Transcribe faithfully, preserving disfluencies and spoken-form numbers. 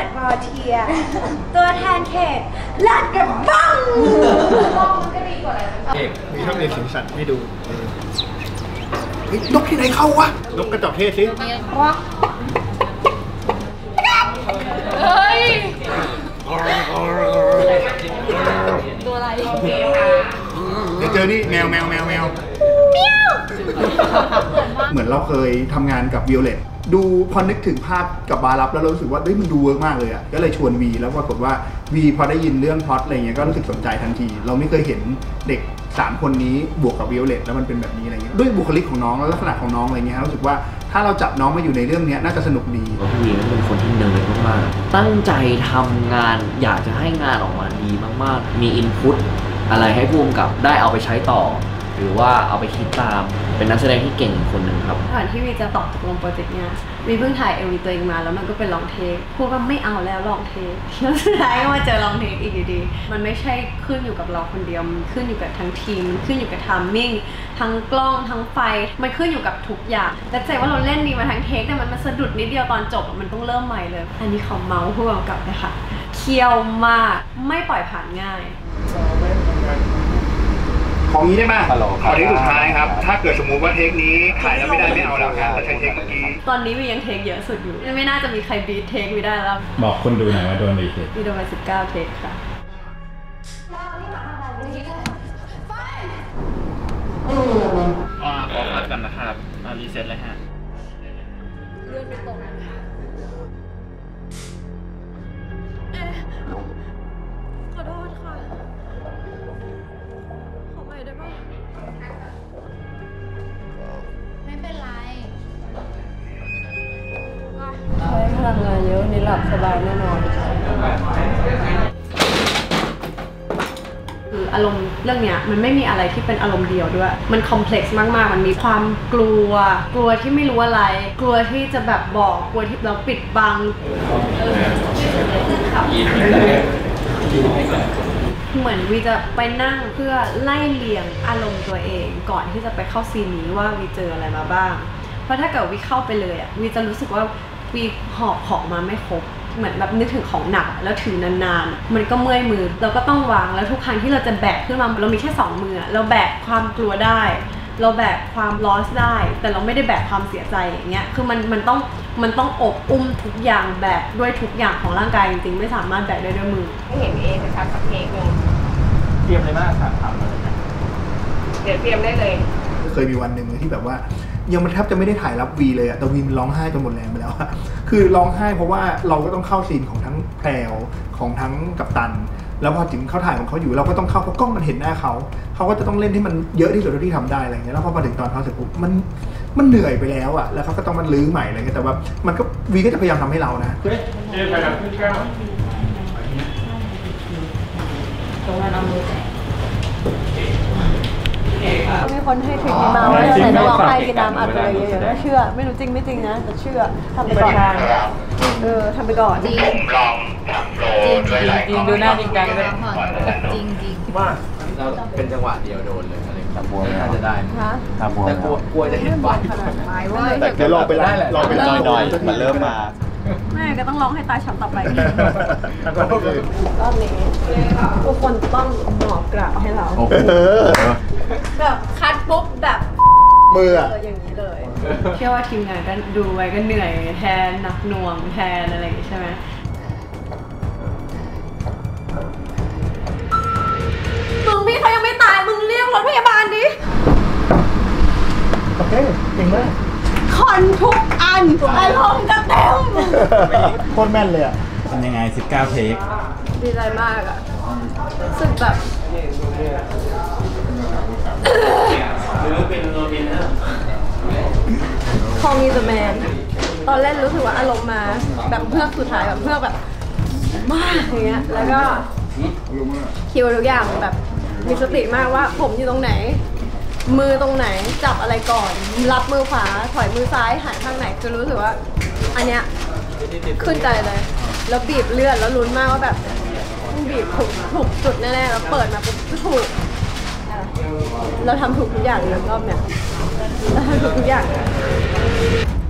วอลเทียตัวแทนเขตลาดกระบังเอกมีชอบเรียนสีสันให้ดูนกที่ไหนเข้าวะนกกระจอกเทศสิเฮ้ยตัวอะไรเดี๋ยวเจอนี่แมวแมวแมวแมวเหมือนเราเคยทำงานกับวิโอเลตดูพอนึกถึงภาพกับบารับแล้วเรารู้สึกว่าเฮ้ยมันดูเวิร์กมากเลยอ่ะก็เลยชวนวีแล้วปรากฏว่าวีพอได้ยินเรื่องพล็อตอะไรเงี้ยก็รู้สึกสนใจทันทีเราไม่เคยเห็นเด็กสามคนนี้บวกกับวิโอเลตแล้วมันเป็นแบบนี้อะไรเงี้ยด้วยบุคลิกของน้องและลักษณะของน้องอะไรเงี้ยรู้สึกว่าถ้าเราจับน้องมาอยู่ในเรื่องนี้น่าจะสนุกดีพี่วีเป็นคนที่เนิร์ดมากๆตั้งใจทำงานอยากจะให้งานออกมาดีมากๆมีอินพุตอะไรให้ผู้กำกับได้เอาไปใช้ต่อหรือว่าเอาไปคิดตามเป็นนักแสดงที่เก่งคนหนึ่งครับก่อนที่วีจะตอบตกลงโปรเจกต์เนี้ยวีเพิ่งถ่ายเอวีตัวเองมาแล้วมันก็เป็นลองเทคพูดว่าไม่เอาแล้วลองเทคแล้วสุดท้ายก็มาเจอลองเทคอีกดีๆมันไม่ใช่ขึ้นอยู่กับเราคนเดียวมันขึ้นอยู่กับทั้งทีมมันขึ้นอยู่กับทัมมิ่งทั้งกล้องทั้งไฟมันขึ้นอยู่กับทุกอย่างแต่ใจว่าเราเล่นดีมาทั้งเทคแต่มันมาสะดุดนิดเดียวตอนจบมันต้องเริ่มใหม่เลยอันนี้เขาเมาส์ผู้กำกับนะคะเคี่ยวมากไม่ปล่อยผ่านง่ายของนี้ได้ไหมขอเทคสุดท้ายครับถ้าเกิดสมมุติว่าเทคนี้ถ่ายแล้วไม่ได้ไม่เอาแล้วครับจะใช้เทคเมื่อกี้ตอนนี้วียังเทคเยอะสุดอยู่ไม่น่าจะมีใครบีทเทควีได้แล้วบอกคนดูหน่อยว่าโดนอะไรเทควีโดนไปสิบเก้าเทคค่ะอ่าขอพักกันนะครับมารีเซ็ตเลยฮะเลื่อนไปตรงขอโทษค่ะขอใหม่ได้ปะไม่เป็นไรใช้พลังงานเยอะนี่หลับสบายแน่นอนคืออารมณ์เรื่องเนี้ยมันไม่มีอะไรที่เป็นอารมณ์เดียวด้วยมันคอมเพล็กซ์มากๆมันมีความกลัวกลัวที่ไม่รู้อะไรกลัวที่จะแบบบอกกลัวที่เราปิดบังเหมือนวีจะไปนั่งเพื่อไล่เลียงอารมณ์ตัวเองก่อนที่จะไปเข้าซีนนี้ว่าวีเจออะไรมาบ้างเพราะถ้าเกิดวีเข้าไปเลยอ่ะวีจะรู้สึกว่าวีหอบของมาไม่ครบเหมือนแบบนึกถึงของหนักแล้วถือนานๆมันก็เมื่อยมือเราก็ต้องวางแล้วทุกครั้งที่เราจะแบกขึ้นมาเรามีแค่สองมือเราแบกความกลัวได้เราแบกความลอสได้แต่เราไม่ได้แบกความเสียใจอย่างเงี้ยคือมันมันต้องมันต้องอบอุ้มทุกอย่างแบกด้วยทุกอย่างของร่างกายจริงๆไม่สามารถแบกได้ด้วยมือให้เห็นเองนะคะสักเพลงนึงเตรียมเลยมากค่ะถามมาเลยเดี๋ยวเตรียมได้เลยเคยมีวันหนึ่งที่แบบว่ายังมันแทบจะไม่ได้ถ่ายรับวีเลยอะแต่วีมันร้องไห้จนหมดแรงไปแล้วอะคือร้องไห้เพราะว่าเราก็ต้องเข้าซีนของทั้งแพรวของทั้งกัปตันแล้วพอถึงเขาถ่ายของเขาอยู่เราก็ต้องเข้าเพราะกล้องมันเห็นหน้าเขาเขาก็จะต้องเล่นที่มันเยอะที่สุดที่ทำได้อะไรเงี้ยแล้วพอมาถึงตอนเขาเสร็จปุ๊บมันมันเหนื่อยไปแล้วอะแล้วเขาก็ต้องมันลื้อใหม่อะไรเงี้ยแต่ว่ามันก็วีก็จะพยายามทำให้เรานะเอ๊ะไปกันพี่แก้วตรงนั้นเอามือมีคนให้ทริคมาว่าใส่น้ำร้อนไห้กินน้ำอัดไปเลยเยอะๆน่าเชื่อไม่รู้จริงไม่จริงนะแต่เชื่อทำไปก่อนเออทำไปก่อนจริงลองทำโปรด้วยหลายจริงดูหน้าจริงจังเลยจริงจริงว่าเราเป็นจังหวะเดียวโดนเลยอะไรแบบบัวน่าจะได้แต่กลัวกลัวจะเห็นไฟแต่เดี๋ยวลองไปไล่ลองไปไล่หน่อยมันเริ่มมาแม่ก็ต้องร้องให้ตายฉันต่อไปรอบนี้ทุกคนต้องหมอบกราบให้เราแบบคัดปุ๊บแบบมืออย่างนี้เลยเชื่อว่าทีมงานก็ดูไว้ก็เหนื่อยแทนหนักหน่วงแทนอะไรอย่างนี้ใช่ไหมมึงพี่เขายังไม่ตายมึงเรียกรถพยาบาลดิโอเคเก่งมากคอนทุกอันอารมณ์จะเต็มโคตรแม่นเลยอ่ะเป็นยังไงสิบเก้าเทคดีใจมากอ่ะรู้สึกแบบคอมีเดอะแมนตอนเล่นรู้สึกว่าอารมณ์มาแบบเพื่อสุดท้ายแบบเพื่อแบบมากอย่างเงี้ยแล้วก็คิวทุกอย่างแบบมีสติมากว่าผมอยู่ตรงไหนมือตรงไหนจับอะไรก่อนรับมือขวาถอยมือซ้ายหันข้างไหนคือรู้สึกว่าอันเนี้ยขึ้นใจเลยแล้วบีบเลือดแล้วลุ้นมากว่าแบบบีบถูกถูกจุดแน่ๆแล้วเปิดมาปุ๊บถูกเราทำถูกทุกอย่างเลยรอบเนี้ยเราทำถูกทุกอย่าง